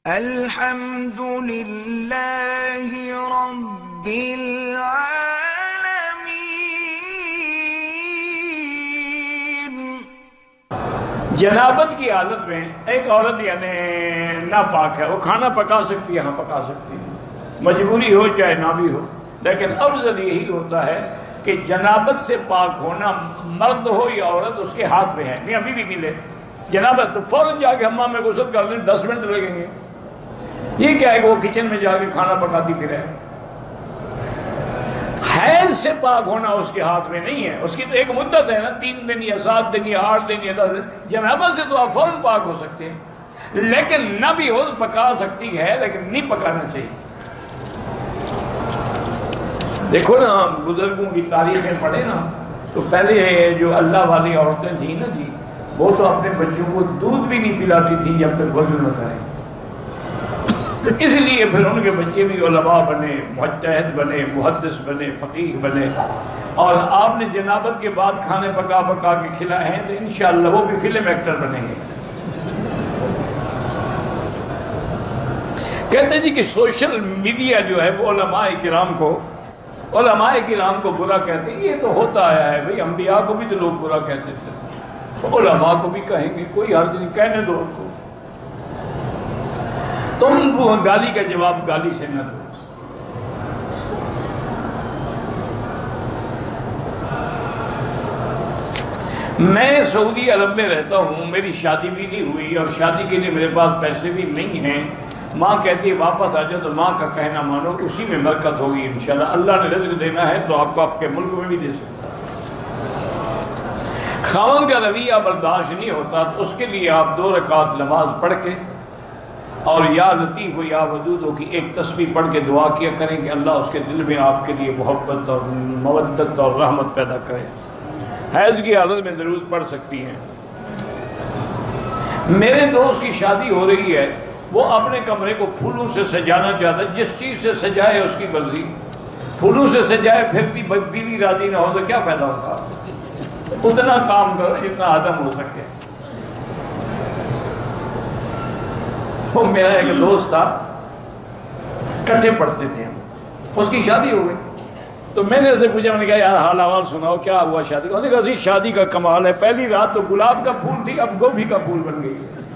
الحمد لله رب العالمين۔ جنابت کی حالت میں ایک عورت یعنی ناپاک ہے، وہ کھانا پکا سکتی ہے، ہاں پکا سکتی ہے، مجبوری ہو چاہے نہ بھی ہو، لیکن افضل یہی ہوتا ہے کہ جنابت سے پاک ہونا مرد ہو یا عورت اس کے ہاتھ میں ہے۔ میاں بیوی ملے جنابت تو فوراً جا کے حمام میں غسل کر لیں، 10 منٹ لگیں گے۔ یہ کیا ہے کہ وہ کچن میں جا کے کھانا پکاتی پھرے۔ حیض سے پاک ہونا اس کے ہاتھ میں نہیں ہے، اس کی تو ایک مدت ہے نا، 3 دن یا 7 دن یا 8 دن یا 10 دن۔ جنابت سے تو آپ فوراً پاک ہو سکتے ہیں، لیکن نہ بھی ہو تو پکا سکتی ہے، لیکن نہیں پکانا چاہیے۔ دیکھو نا، بزرگوں کی تاریخیں پڑھیں نا، تو پہلے جو اللہ والی عورتیں تھیں نا جی، وہ تو اپنے بچوں کو دودھ بھی نہیں پلاتی تھیں جب تک وضو نہ کریں۔ تو اس لیے پھر ان کے بچے بھی علماء بنے، مجتہد بنے، محدث بنے، فقیہ بنے، اور آپ نے جنابت کے بعد کھانے پکا پکا کے کھلائے ہیں تو انشاءاللہ وہ بھی فلم ایکٹر بنیں گے۔ کہتے ہیں جی کہ سوشل میڈیا جو ہے وہ علماء کرام کو برا کہتے ہیں۔ یہ تو ہوتا آیا ہے بھئی، انبیاء کو بھی تو لوگ برا کہتے تھے، علماء کو بھی کہیں گے، کوئی حرج نہیں، کہنے دو ان کو۔ تم وہ گالی کا جواب گالی سے نہ دو۔ میں سعودی عرب میں رہتا ہوں، میری شادی بھی نہیں ہوئی اور شادی کے لیے میرے پاس پیسے بھی نہیں ہیں۔ ماں کہتی ہے واپس آ جاؤ، تو ماں کا کہنا مانو، اسی میں برکت ہوگی انشاءاللہ۔ اللہ نے رزق دینا ہے تو آپ کو آپ کے ملک میں بھی دے سکتا ہے۔ خاوند کا رویہ برداشت نہیں ہوتا تو اس کے لیے آپ 2 رکعت نماز پڑھ کے اور یا لطیف و یا ودود کی ایک تسبیح پڑھ کے دعا کیا کریں کہ اللہ اس کے دل میں آپ کے لیے محبت اور مودت اور رحمت پیدا کرے۔ حیض کی حالت میں ضرور پڑھ سکتی ہیں۔ میرے دوست کی شادی ہو رہی ہے، وہ اپنے کمرے کو پھولوں سے سجانا چاہتا ہے، جس چیز سے سجائے اس کی مرضی، پھولوں سے سجائے پھر بھی بیوی راضی نہ ہو تو کیا فائدہ ہوگا؟ اتنا کام کرو جتنا آدم ہو سکے۔ وہ میرا ایک دوست تھا، کٹھے پڑھتے تھے ہم، اس کی شادی ہو گئی تو میں نے اسے پوچھا، میں نے کہا یار حال احوال سناؤ، کیا ہوا شادی کا؟ انہوں نے کہا شادی کا کمال ہے، پہلی رات تو گلاب کا پھول تھی، اب گوبھی کا پھول بن گئی ہے۔